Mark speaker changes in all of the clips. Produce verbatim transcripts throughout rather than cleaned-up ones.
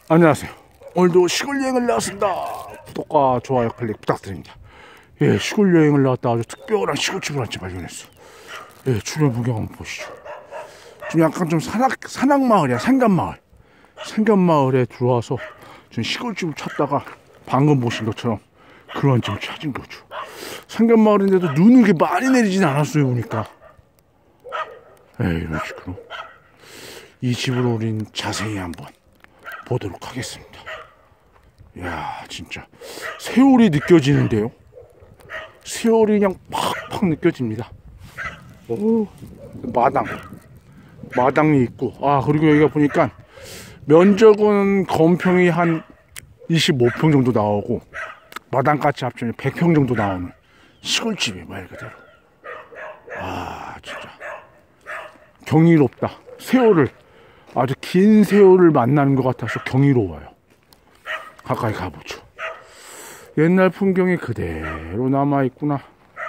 Speaker 1: 안녕하세요. 오늘도 시골 여행을 나왔습니다. 구독과 좋아요 클릭 부탁드립니다. 예, 시골 여행을 나왔다 아주 특별한 시골집을 한 집 발견했어. 예, 주변 풍경 한번 보시죠. 좀 약간 좀 산악, 산악마을이야. 산간마을. 산간마을에 들어와서 좀 시골집을 찾다가 방금 보신 것처럼 그런 집을 찾은 거죠. 산간마을인데도 눈이 그렇게 많이 내리진 않았어요, 보니까. 예, 이런 식으로. 이 집을 우린 자세히 한번 보도록 하겠습니다. 이야, 진짜 세월이 느껴지는데요. 세월이 그냥 팍팍 느껴집니다. 오, 마당 마당이 있고, 아 그리고 여기가 보니까 면적은 건평이 한 이십오 평 정도 나오고 마당까지 합치면 백 평 정도 나오는 시골집이 말 그대로. 아 진짜 경이롭다. 세월을 아주 긴 세월을 만나는 것 같아서 경이로워요. 가까이 가보죠. 옛날 풍경이 그대로 남아있구나.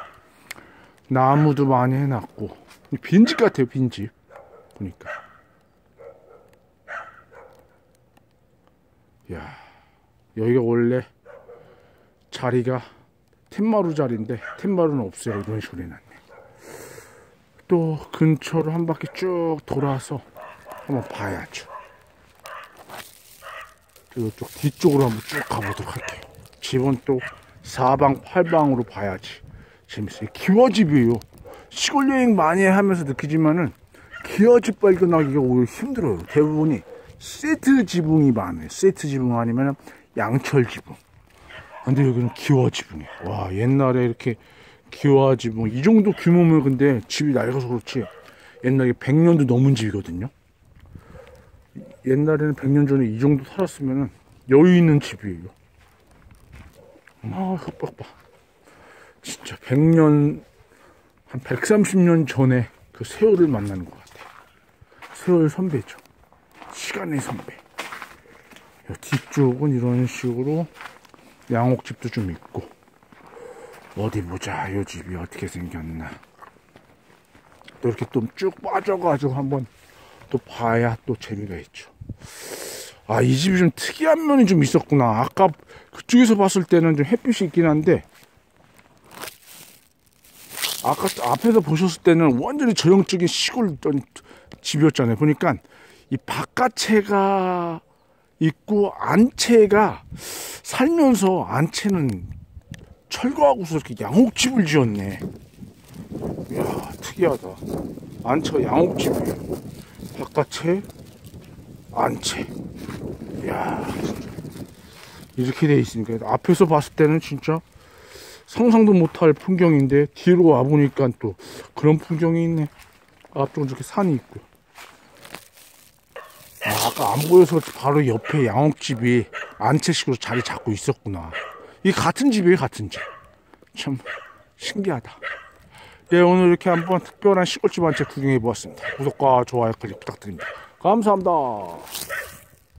Speaker 1: 나무도 많이 해놨고 빈집 같아요. 빈집 보니까. 야, 여기가 원래 자리가 텐마루 자리인데 텐마루는 없어요. 이런 식으로 해놨네. 또 근처로 한 바퀴 쭉 돌아서 한번 봐야죠. 이쪽 뒤쪽으로 한번 쭉 가보도록 할게요. 집은 또 사방팔방으로 봐야지 재밌어요. 기와집이에요. 시골 여행 많이 하면서 느끼지만은 기와집 발견하기가 오히려 힘들어요. 대부분이 세트 지붕이 많아요. 세트 지붕 아니면 양철 지붕. 근데 여기는 기와 지붕이에요. 와, 옛날에 이렇게 기와 지붕 이 정도 규모면 근데 집이 낡아서 그렇지 옛날에 백 년도 넘은 집이거든요. 옛날에는 백 년 전에 이 정도 살았으면 여유 있는 집이에요. 아, 흙박 봐. 진짜 백 년, 한 백삼십 년 전에 그 세월을 만나는 것 같아요. 세월 선배죠. 시간의 선배. 뒤쪽은 이런 식으로 양옥집도 좀 있고. 어디 보자. 이 집이 어떻게 생겼나. 또 이렇게 또 쭉 빠져가지고 한번 또 봐야 또 재미가 있죠. 아, 이 집이 좀 특이한 면이 좀 있었구나. 아까 그쪽에서 봤을 때는 좀 햇빛이 있긴 한데 아까 앞에서 보셨을 때는 완전히 전형적인 시골 집이었잖아요. 보니까 이 바깥채가 있고 안채가 살면서 안채는 철거하고서 이렇게 양옥집을 지었네. 이야, 특이하다. 안채가 양옥집이에요. 바깥채, 안채. 이야, 이렇게 돼 있으니까 앞에서 봤을 때는 진짜 상상도 못할 풍경인데 뒤로 와보니까 또 그런 풍경이 있네. 앞쪽은 이렇게 산이 있고. 아, 아까 안 보여서 바로 옆에 양옥집이 안채식으로 자리 잡고 있었구나. 이게 같은 집이에요. 같은 집. 참 신기하다. 예, 오늘 이렇게 한번 특별한 시골집 한 채 구경해 보았습니다. 구독과 좋아요 클릭 부탁드립니다. 감사합니다.